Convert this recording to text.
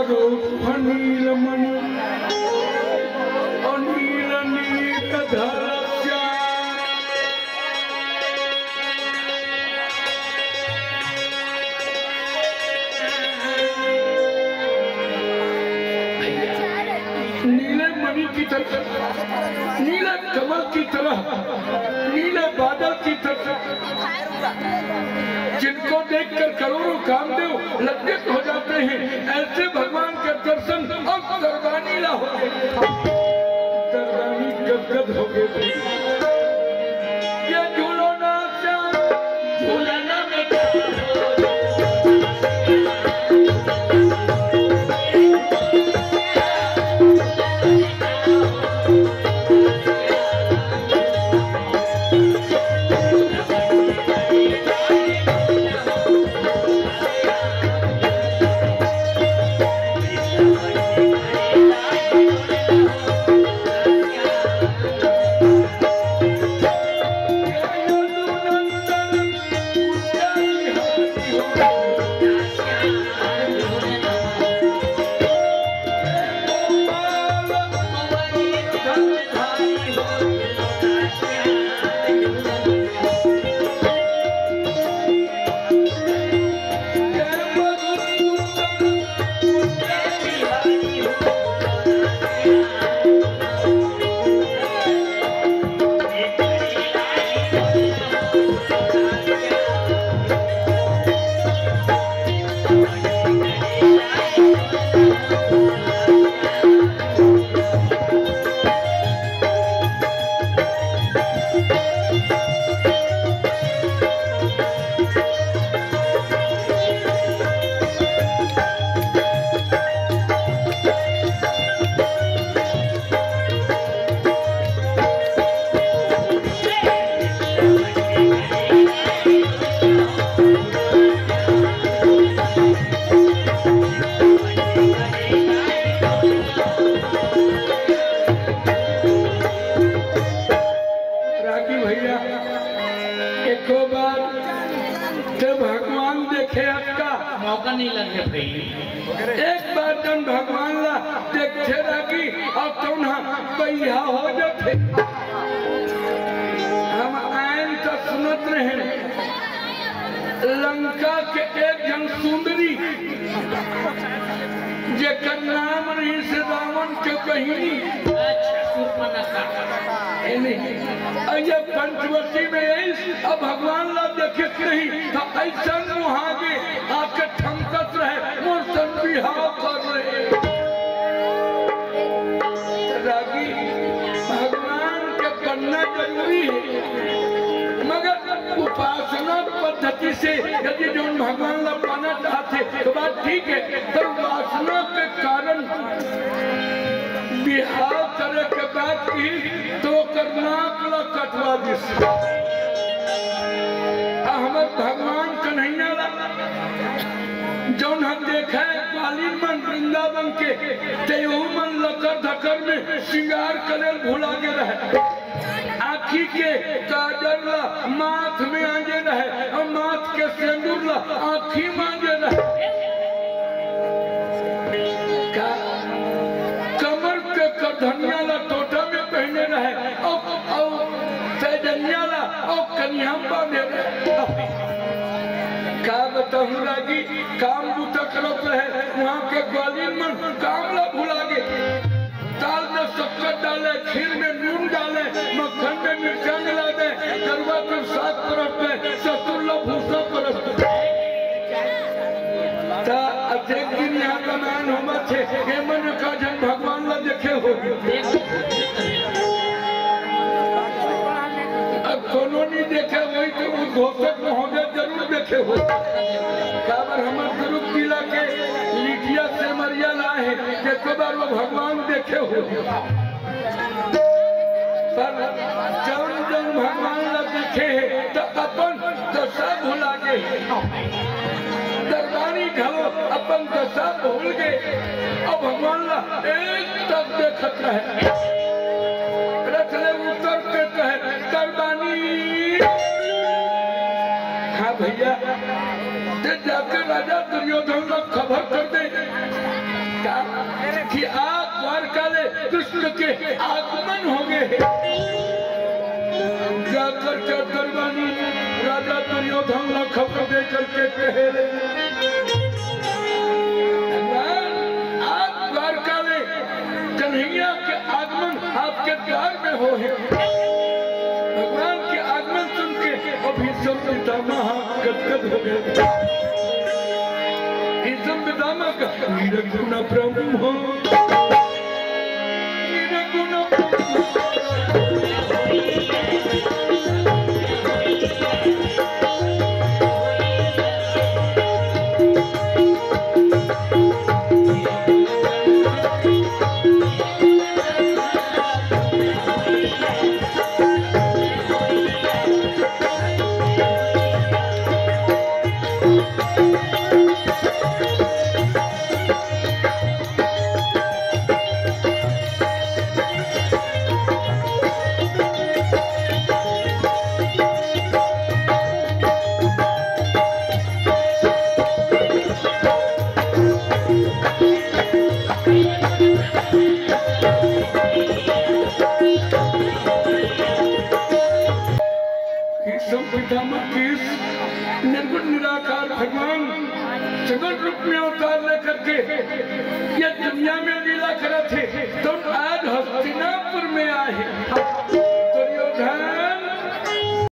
स्वरूप नीलमणि अनिल नीत धरस्या नीले मणि की तरह, नीले कमल की तरह, नीले बादल की तरह, जिनको देखकर करोड़ों कामदेव लज्जित हो जाते हैं, ऐसे भगवान के दर्शन अब दरबानी ला हो गए, दरबानी गदगद हो गए। ये झूलो ना झूलना में मौका नहीं लगे भाई। एक बार जन भगवान ला देखे रागी और कौन पैया हो जाते, हम आयन तो सुनत रहे लंका के एक जन सुंदरी जेकर नाम रही से रावण के बहिनी पंचवटी में अब भगवान ला देखे नहीं तो ऐसा मुहागे आके ठमकत रहे मोर बिहाव कर रहे। रागी भगवान के बनना जरूरी है, मगर उपासना पद्धति से यदि जो भगवान ला पाना चाहते तो बात ठीक है, तो उपासना के कारण बिहाव करे के बाद की तो करना कटवा दिस अहमद भगवान कन्हैया जौन हम देखा है कालीन मन वृंदावन के तेहू मन लकर धकर में श्रृंगार करे भुला के रहे, आखी के काजल ला माथ में आगे रहे और माथ के सिंदूर ला आखी मांगे रहे, कमर के कधनिया ला टोटा में पहने रहे और सैजनिया ला और कन्या बांधे रहे। का बताऊं रागी काम बूता करत रहे, वहाँ के ग्वालियर में काम ला भुला गे, दाल में शक्कर डाले, खीर में नून डाले, मक्खन में मिर्चा मिला दे, दरवा पर साग परत दे, ससुर ला भूसा परत दे। ता अध्यक्ष दिन यहाँ का मान होमा थे, हे मन का जन भगवान ला देखे हो। अब कोनो नहीं देखे वही तो उद्घोषक महोदय जरूर देखे हो। काबर हमार दुर्ग जिला के लिटिया से मरिया लाए हैं, देखो बार वो भगवान देखे हो। पर जौन जौन भगवान ला देखे है तो अपन दशा भुला गए, दरबारी घलो अपन दशा भूल गए और भगवान ला एक तक देखत रहे, रखले उतर के कहे दरबानी। हाँ भैया जाकर राजा दुर्योधन को खबर कर दे कृष्ण के आगमन हो गए। जाकर के दरबानी राजा दुर्योधन ने खबर दे करके कहे, आप द्वारका में कन्हैया के आगमन आपके द्वार में हो है। भगवान के आगमन सुन के अभी सब पितामह गदगद हो गए। सब पितामह का निर्गुण ब्रह्म, निर्गुण निर्गुण निराकार भगवान जगत रूप में अवतार लेकर के ये दुनिया में लीला करे थे। तुम आज हस्तिनापुर में आए। दुर्योधन